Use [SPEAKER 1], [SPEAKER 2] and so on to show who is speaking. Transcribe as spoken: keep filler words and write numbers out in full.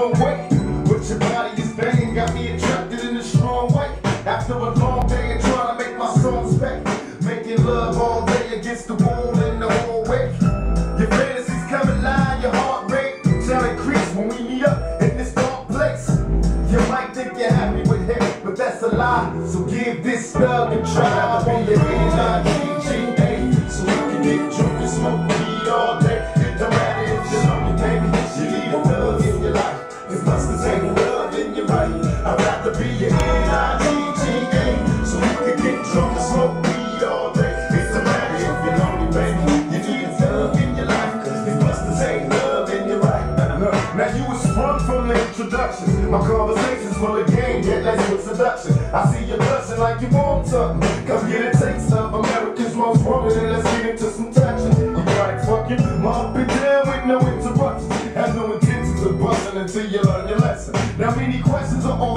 [SPEAKER 1] way. But your body is banging, got me attracted in a strong way. After a long day of trying to make my songs back, making love all day against the wall in the hallway. Your fantasies come alive, your heart rate shall increase when we meet up in this dark place. You might think you're happy with him, but that's a lie. So give this thug a try. I want your N I G G A, so we can get drunk and smoke weed all day. It don't matter if you're lonely, baby, you need a love in your life. It must have taken love in your right. I'd rather be your N I G G A, so we can get drunk and smoke weed all day. It don't matter if you're lonely, baby, you need a love in your life. It must have taken love in your right. Now you was sprung from the introduction. My conversations full of game, get less with seduction. I see you blushing like you want something. Come get a taste of America's most wanted, and let's get into some touching. You like fucking up and down with no interruptions. Have no intentions of busting until you learn your lesson. Now many questions are on